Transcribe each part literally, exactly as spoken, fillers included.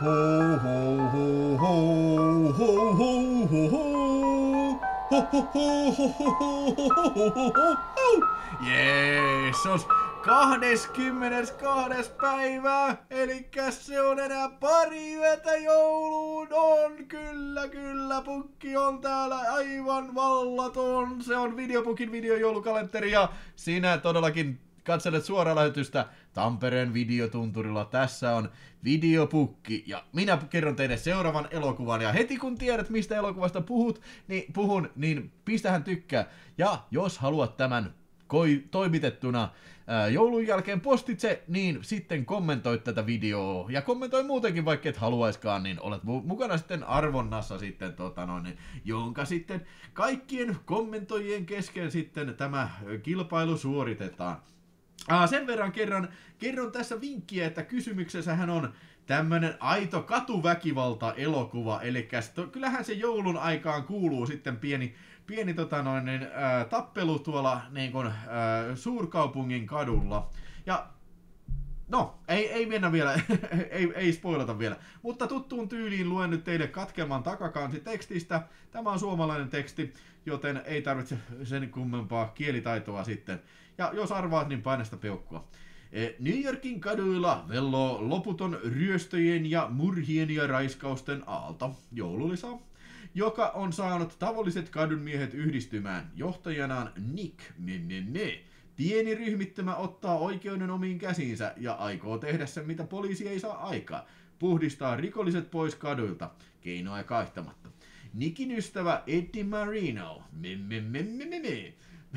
Ho ho ho ho ho ho ho ho. Ho ho ho ho ho ho ho ho ho. Jeesus. kahdeskymmenestoinen päivä, elikkä se on enää pari yötä jouluun, on kyllä, kyllä, pukki on täällä aivan vallaton, se on Videopukin videojoulukalenteri ja sinä todellakin katselet suoraa lähetystä Tampereen videotunturilla, tässä on Videopukki ja minä kerron teille seuraavan elokuvan ja heti kun tiedät mistä elokuvasta puhut, niin puhun, niin pistähän tykkää ja jos haluat tämän Koi, toimitettuna ää, joulun jälkeen postitse, niin sitten kommentoi tätä videoa. Ja kommentoi muutenkin, vaikka et haluaiskaan, niin olet mu- mukana sitten arvonnassa sitten, tota noin, jonka sitten kaikkien kommentoijien kesken sitten tämä kilpailu suoritetaan. Ää, sen verran kerran, kerron tässä vinkkiä, että kysymyksessähän on tämmönen aito katuväkivalta-elokuva, eli to, kyllähän se joulun aikaan kuuluu sitten pieni Pieni tota noin, niin, ää, tappelu tuolla niin kun, ää, suurkaupungin kadulla. Ja no, ei, ei mennä vielä, ei, ei spoilata vielä. Mutta tuttuun tyyliin luen nyt teille katkelman takakansi tekstistä. Tämä on suomalainen teksti, joten ei tarvitse sen kummempaa kielitaitoa sitten. Ja jos arvaat, niin paina sitä peukkua. New Yorkin kaduilla velloo loputon ryöstöjen ja murhien ja raiskausten aalto. Joululisaa. Joka on saanut tavalliset kadunmiehet yhdistymään. Johtajanaan Nick, ne, ne, ne. Pieni ryhmittymä ottaa oikeuden omiin käsiinsä ja aikoo tehdä sen, mitä poliisi ei saa aikaa. Puhdistaa rikolliset pois kaduilta, keinoja kaihtamatta. Nickin ystävä Eddie Marino, me, me, me, me, me, me.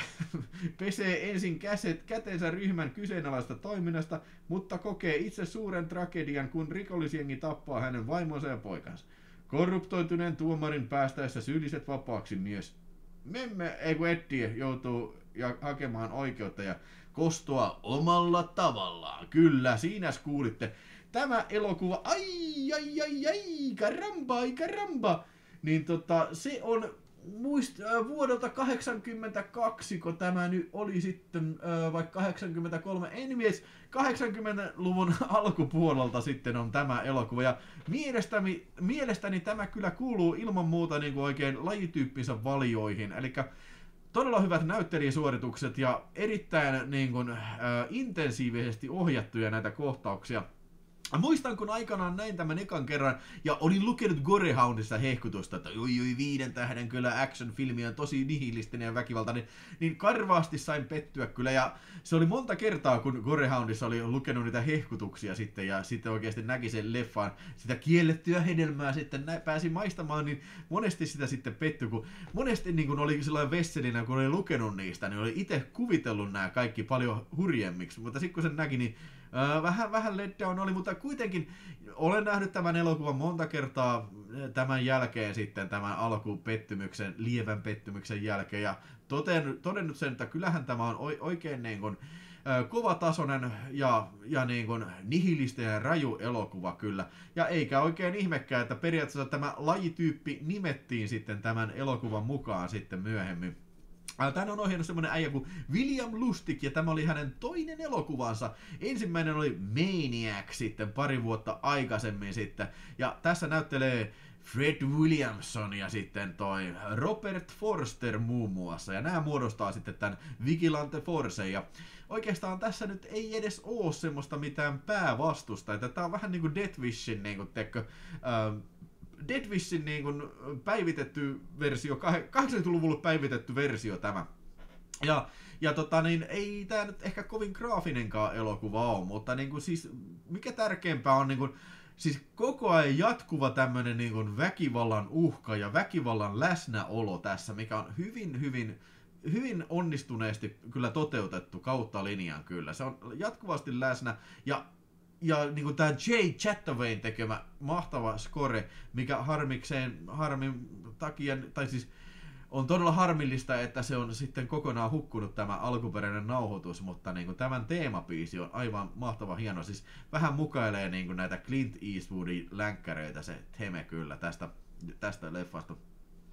pesee ensin käset, kätensä ryhmän kyseenalaista toiminnasta, mutta kokee itse suuren tragedian, kun rikollisjengi tappaa hänen vaimonsa ja poikansa. Korruptoituneen tuomarin päästäessä syylliset vapaaksi myös Memme, ei kun Eddie joutuu ja hakemaan oikeutta ja kostoa omalla tavallaan. Kyllä, siinä kuulitte. Tämä elokuva, ai ai ai ai, karamba, ai karamba. Niin tota, se on muist, äh, vuodelta kahdeksankymmentäkaksi, kun tämä nyt oli sitten äh, vaikka kahdeksankymmentäkolme, en mies, kahdeksankymmentäluvun alkupuolelta sitten on tämä elokuva, ja mielestäni, mielestäni tämä kyllä kuuluu ilman muuta niin kuin oikein lajityyppinsä valioihin, eli todella hyvät näyttelijäsuoritukset ja erittäin niin kuin, äh, intensiivisesti ohjattuja näitä kohtauksia. Muistan, kun aikanaan näin tämän ekan kerran ja olin lukenut Gorehoundissa hehkutusta, että oi oi viiden tähden kyllä action-filmi on tosi nihilistinen ja väkivaltainen, niin karvaasti sain pettyä kyllä ja se oli monta kertaa, kun Gorehoundissa oli lukenut niitä hehkutuksia sitten ja sitten oikeasti näki sen leffan, sitä kiellettyä hedelmää sitten nä- pääsi maistamaan, niin monesti sitä sitten pettyi, kun monesti niin kun oli sellainen vesselinä, kun oli lukenut niistä, niin oli itse kuvitellut nämä kaikki paljon hurjemmiksi, mutta sitten kun sen näki, niin Öö, vähän, vähän letdown oli, mutta kuitenkin olen nähnyt tämän elokuvan monta kertaa tämän jälkeen sitten, tämän alkupettymyksen, lievän pettymyksen jälkeen, ja todennut, todennut sen, että kyllähän tämä on oikein niin kuin, ö, kovatasoinen ja, ja niin kuin nihilistinen ja raju elokuva kyllä, ja eikä oikein ihmekään, että periaatteessa tämä lajityyppi nimettiin sitten tämän elokuvan mukaan sitten myöhemmin. Tän on ohjannut semmonen äijä kuin William Lustig, ja tämä oli hänen toinen elokuvansa. Ensimmäinen oli Maniac sitten pari vuotta aikaisemmin sitten. Ja tässä näyttelee Fred Williamson ja sitten toi Robert Forster muun muassa. Ja nämä muodostaa sitten tämän Vigilante Force. Ja oikeastaan tässä nyt ei edes oo semmoista mitään päävastusta. Että tää on vähän niinku Death Wishin niinku tekkö... Äh, Dead Wishin niin kuin päivitetty versio, kahdeksankymmentäluvulla päivitetty versio tämä. Ja, ja tota niin, ei tää nyt ehkä kovin graafinenkaan elokuva ole, mutta niin kuin siis, mikä tärkeämpää on niin kuin, siis koko ajan jatkuva tämmönen niin kuin väkivallan uhka ja väkivallan läsnäolo tässä, mikä on hyvin, hyvin, hyvin onnistuneesti kyllä toteutettu kautta linjan kyllä. Se on jatkuvasti läsnä ja Ja niinku tää Jay Chataway tekemä mahtava score, mikä harmikseen, harmin takia, tai siis on todella harmillista, että se on sitten kokonaan hukkunut tämä alkuperäinen nauhoitus, mutta niinku tämän teemabiisi on aivan mahtava hieno. Siis vähän mukailee niinku näitä Clint Eastwoodin länkkäreitä se theme kyllä tästä, tästä leffasta.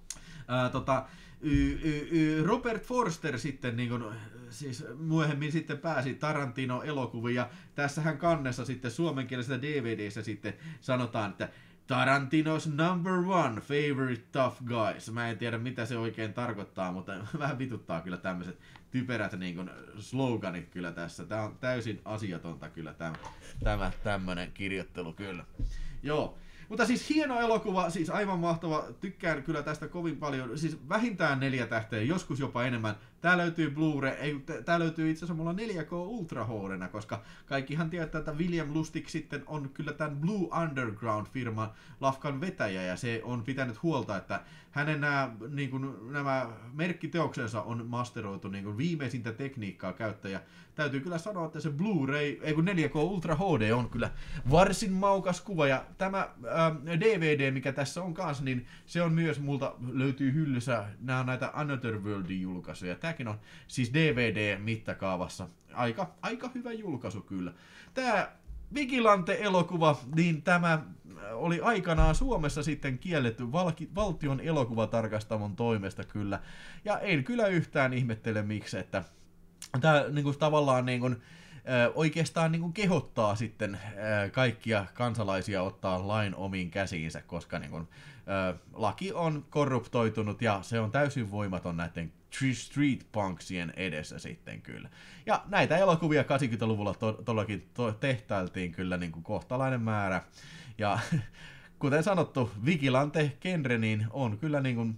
Ää, tota, y, y, y, Robert Forster sitten niin kun, siis myöhemmin sitten pääsi Tarantino-elokuviin ja tässähän kannessa sitten suomenkielisessä D V D:ssä sitten sanotaan, että Tarantino's number one favorite tough guys. Mä en tiedä mitä se oikein tarkoittaa, mutta vähän vituttaa kyllä tämmöiset typerät niin kuin sloganit kyllä tässä. Tää on täysin asiatonta kyllä tämä, tämä tämmönen kirjoittelu kyllä. Joo. Mutta siis hieno elokuva, siis aivan mahtava, tykkään kyllä tästä kovin paljon, siis vähintään neljä tähteä, joskus jopa enemmän. Tää löytyy Blu-ray, ei, tää löytyy itse asiassa mulla neljä K Ultra H D:nä, koska kaikkihan tietää, että William Lustig sitten on kyllä tämän Blue Underground-firman lafkan vetäjä, ja se on pitänyt huolta, että hänen nämä, niin kuin, nämä merkkiteoksensa on masteroitu niin kuin viimeisintä tekniikkaa käyttäjä. Täytyy kyllä sanoa, että se Blu-ray, ei kun neljä K Ultra H D on kyllä varsin maukas kuva, ja tämä äh, D V D, mikä tässä on kanssa, niin se on myös, multa löytyy hyllyssä, nämä on näitä Another Worldin julkaisuja. Tämäkin on siis D V D-mittakaavassa aika, aika hyvä julkaisu kyllä. Tämä Vigilante-elokuva, niin tämä oli aikanaan Suomessa sitten kielletty valki, valtion elokuvatarkastamon toimesta kyllä, ja en kyllä yhtään ihmettele miksi, että tämä niin kuin, tavallaan niin kuin, oikeastaan niin kuin kehottaa sitten kaikkia kansalaisia ottaa lain omiin käsiinsä, koska niin kuin, laki on korruptoitunut ja se on täysin voimaton näiden street punksien edessä sitten kyllä. Ja näitä elokuvia kahdeksankymmentäluvulla to- todellakin to- tehtailtiin kyllä niin kuin kohtalainen määrä. Ja kuten sanottu, Vigilante-genre niin on kyllä niin kuin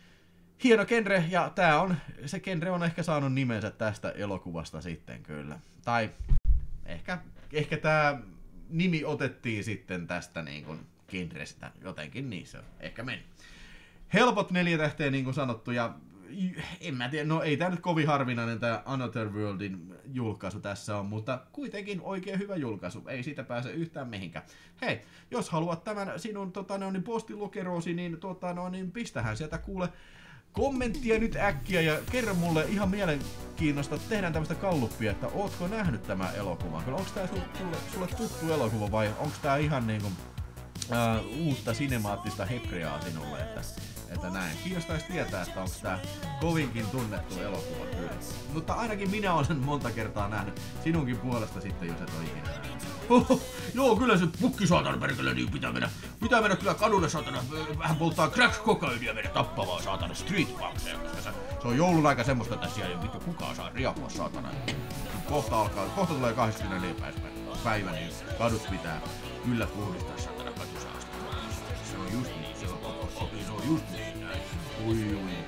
hieno genre, ja tää on, se genre on ehkä saanut nimensä tästä elokuvasta sitten kyllä. Tai ehkä, ehkä tää nimi otettiin sitten tästä niin kuin genrestä, jotenkin niin se on, ehkä meni. Helpot neljä tähteä niin kuin sanottu, ja en mä tiedä, no ei tää nyt kovin harvinainen tää Another Worldin julkaisu tässä on, mutta kuitenkin oikein hyvä julkaisu, ei siitä pääse yhtään mihinkään. Hei, jos haluat tämän sinun tota, no, niin postilokeroosi, niin, tota, no, niin pistähän sieltä kuule kommenttia nyt äkkiä ja kerro mulle ihan mielenkiinnosta, että tehdään tämmöistä kalluppia, että ootko nähnyt tämän elokuvan? Onko tää sulle, sulle tuttu elokuva vai onko tää ihan niinku uh, uutta sinemaattista hepreaa sinulle, että, että näin. Kiinnostaisi tietää, että onko tää kovinkin tunnettu elokuva kyllä. Mutta ainakin minä olen sen monta kertaa nähnyt sinunkin puolesta sitten, jos et ole ikinä nähnyt. Oho, joo, kyllä se pukki saatana perkele, niin pitää mennä, pitää mennä kyllä kadulle saatana, vähän polttaa crack-kokainia ja mennä tappavaa saatana street punkseja, koska se, se on joulun aika semmoista, että siellä ei vittu kukaan saa riapua saatana. Kohta alkaa, kohta tulee kahdeskymmenesneljäs päivä, niin kadut pitää kyllä puhdistaa saatana katusaasta. Se on just niin, se on, se on just niin näin. Ui, ui.